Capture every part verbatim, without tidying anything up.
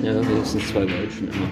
Ja, wenigstens zwei Weilchen immer.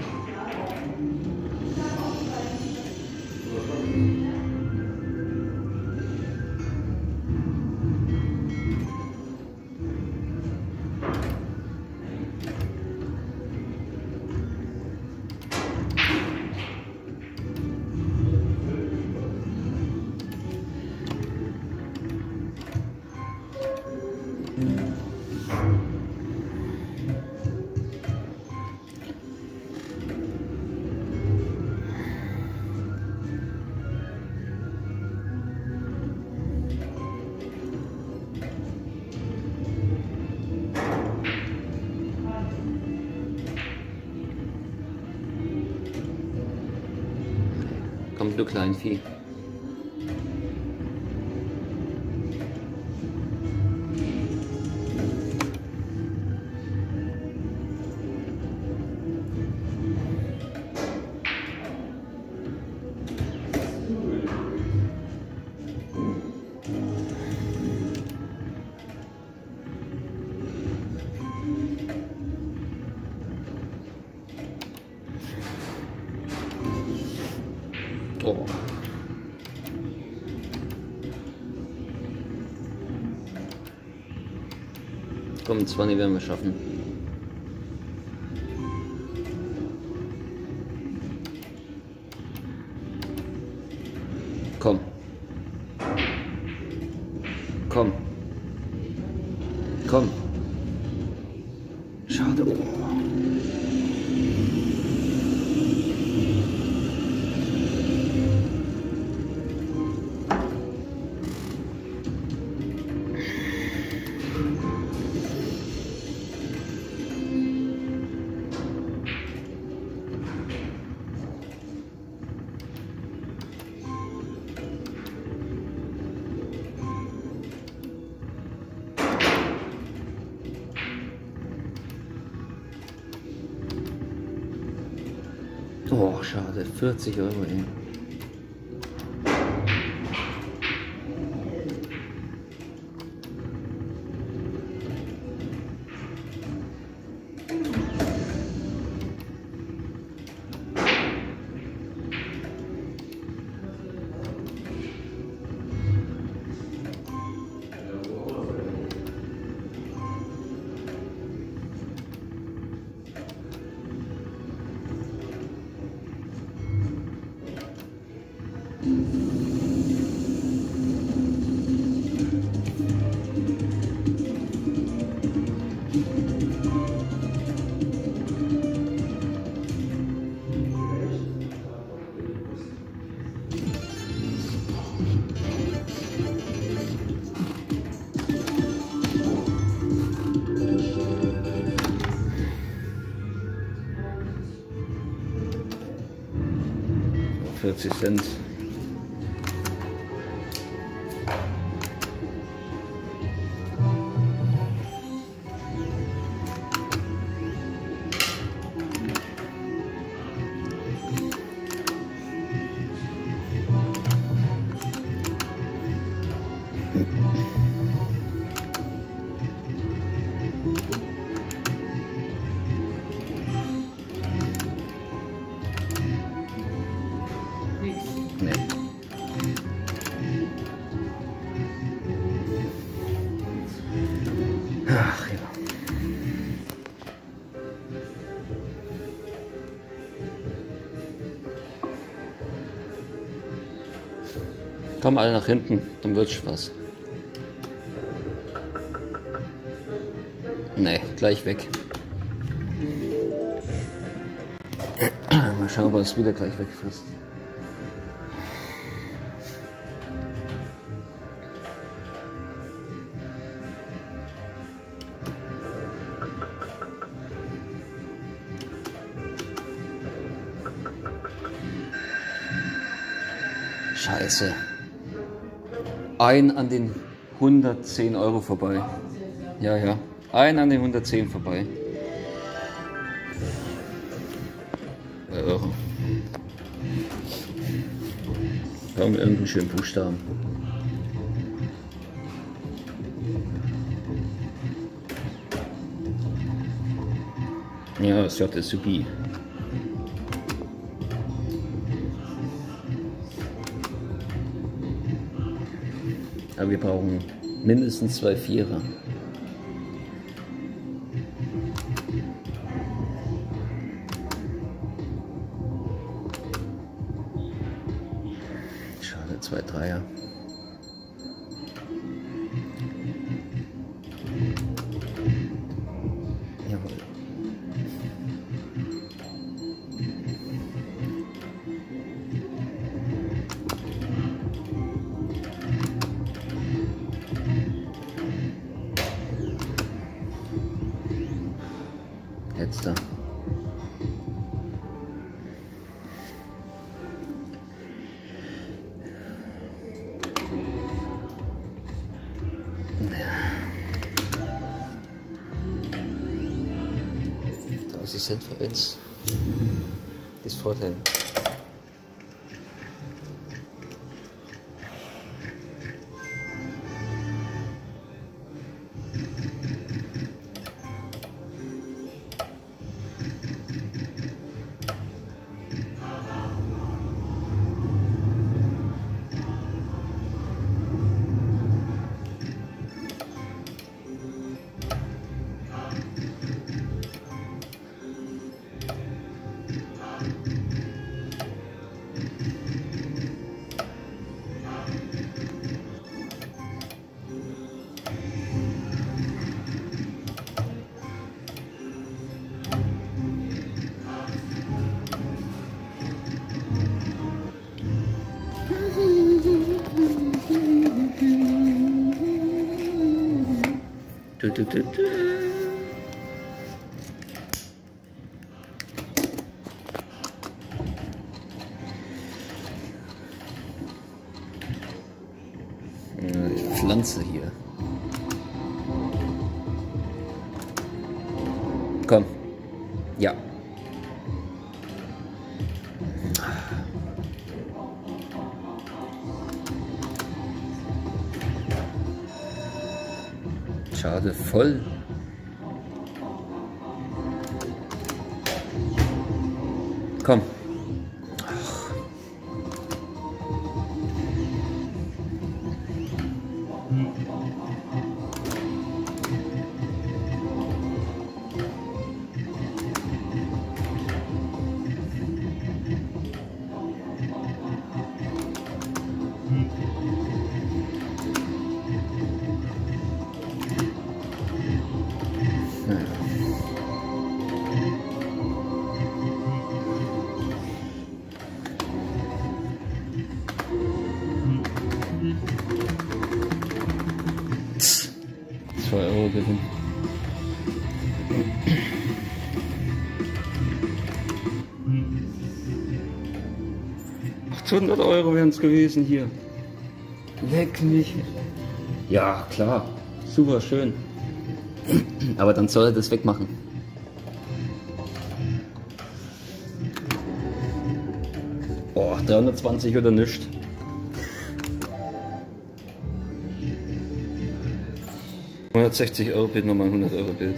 Komm, du Kleinvieh. Oh. Komm, zwanzig werden wir schaffen. Komm. Komm. Komm. Schade. Oh. Oh, schade, vierzig Euro, ey. vierzig Cent. Nee. Ach ja. Komm alle nach hinten, dann wird's Spaß. Nee, gleich weg. Mal schauen, ob er es wieder gleich wegfrisst. Scheiße. Ein an den hundertzehn Euro vorbei. Ja, ja. Ein an den hundertzehn vorbei. Euro. Wir haben irgendeinen schönen Buchstaben. Ja, das J S U B. Aber wir brauchen mindestens zwei Vierer. Schade, zwei Dreier. Jawohl. Jetzt da. Das ist Cent für eins. Das Vorteil. Du, du, du, du. Die Pflanze hier. Komm. Ja. Schade, voll. Komm. Ach. zwei Euro Gewinn. achthundert Euro wären es gewesen hier. Leck mich. Ja, klar. Super schön. Aber dann soll er das wegmachen. Boah, dreihundertzwanzig oder nichts. hundertsechzig Euro Bild, nochmal hundert Euro Bild.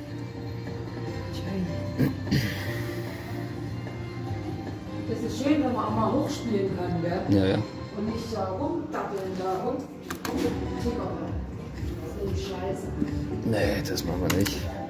Das ist schön, wenn man auch mal hochspielen kann, gell? Ja, ja. Und nicht da rumdappeln, da rum. rumtickern. Das ist Scheiße. Nee, das machen wir nicht.